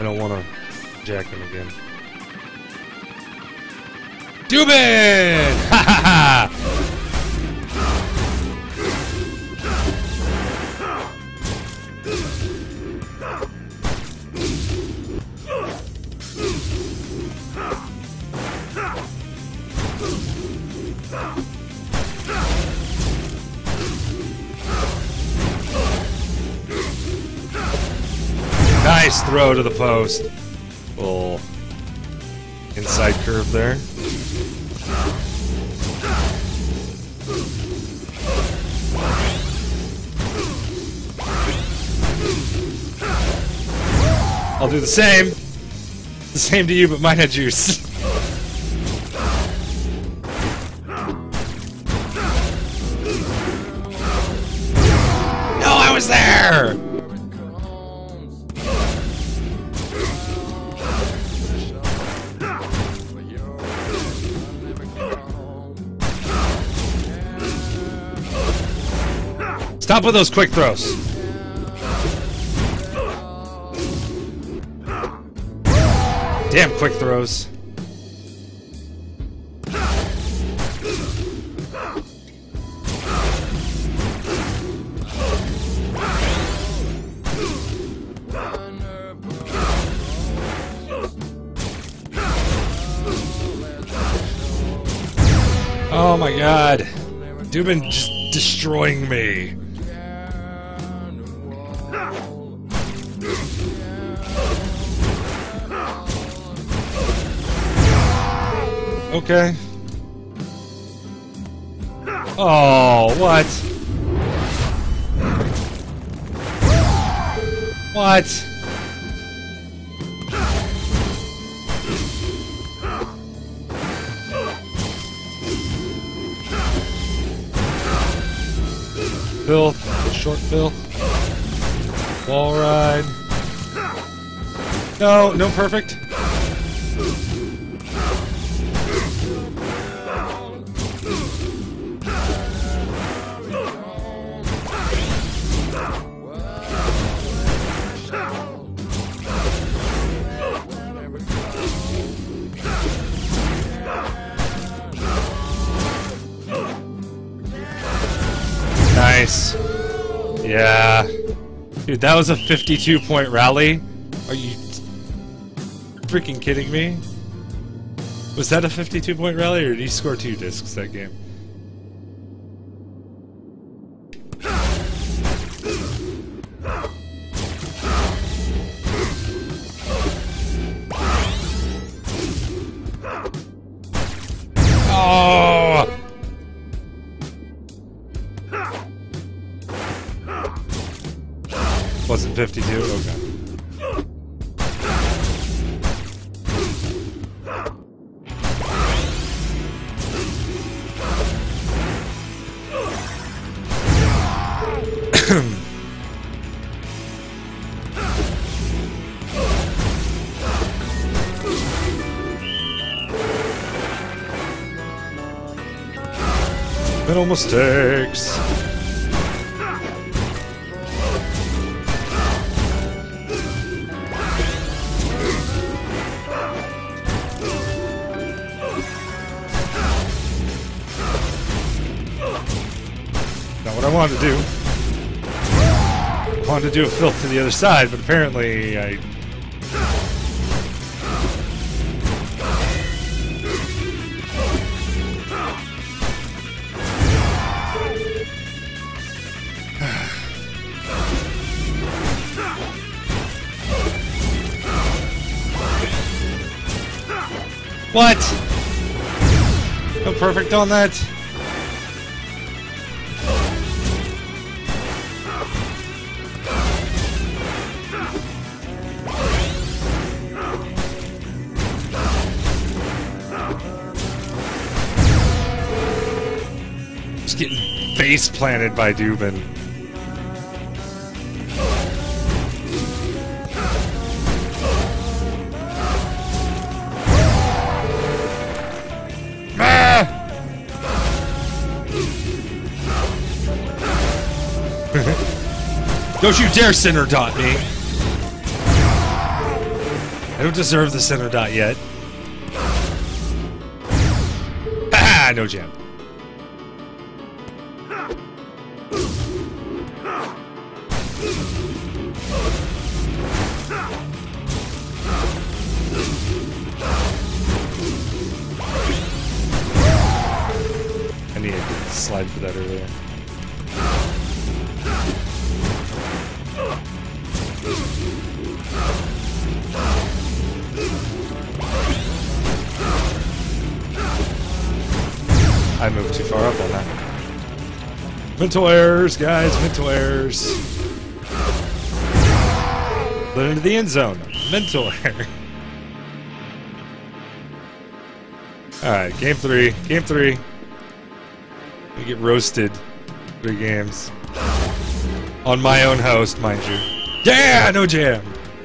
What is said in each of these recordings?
don't want to jack him again. Doobin! Ha ha ha! Nice throw to the post. Little inside curve there. I'll do the same. The same to you, but mine had juice. No, I was there! Stop with those quick throws. Damn quick throws. Oh my god. Doobin just destroying me. Okay. Oh, what? What? Bill, short Bill. Wall ride. No, no perfect. Nice. Yeah. Dude, that was a 52-point rally? Are you freaking kidding me? Was that a 52-point rally, or did he score 2 discs that game? Oh! Wasn't 52? Okay. Middle mistakes. Not what I wanted to do. I wanted to do a filth to the other side, but apparently I... What? No perfect on that? Just getting face planted by Doobin. Don't you dare center dot me! don't deserve the center dot yet. Ah, no jam. I needed to slide for that earlier. I moved too far up on that. Mental errors, guys, mental errors. Let into the end zone. Mental error. Alright, game 3. Game 3. We get roasted. 3 games. On my own host, mind you. Yeah, no jam!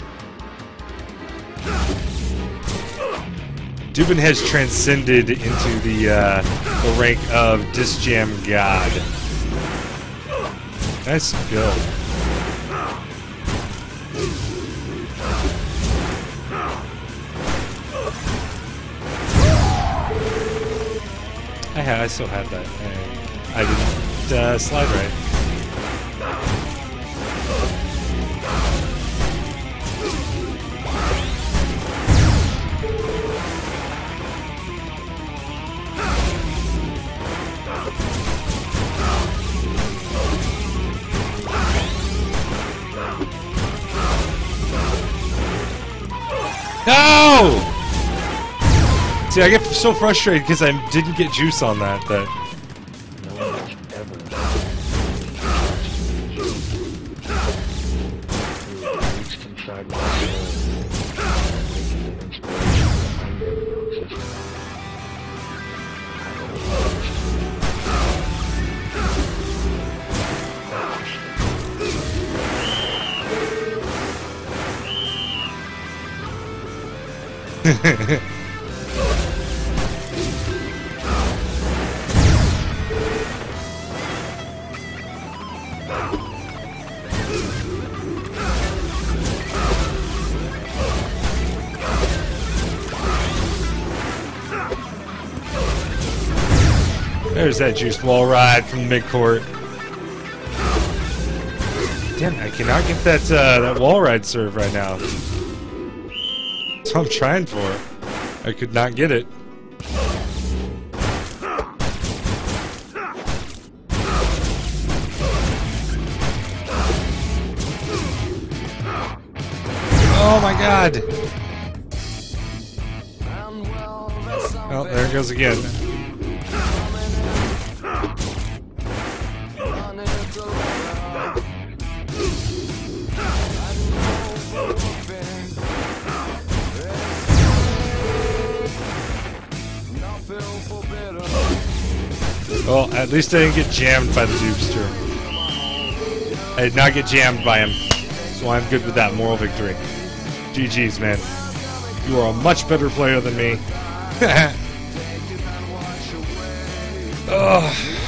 Doobin has transcended into the rank of Disjam God. Nice skill. I still had that. I didn't slide right. No! See, I get so frustrated because I didn't get juice on that. There's that juiced wall ride from the midcourt. Damn, I cannot get that wall ride serve right now. That's what I'm trying for. I could not get it. Oh my god! Oh, there it goes again. Well, at least I didn't get jammed by the Doobster. I did not get jammed by him, so I'm good with that moral victory. GG's, man. You are a much better player than me. Ugh.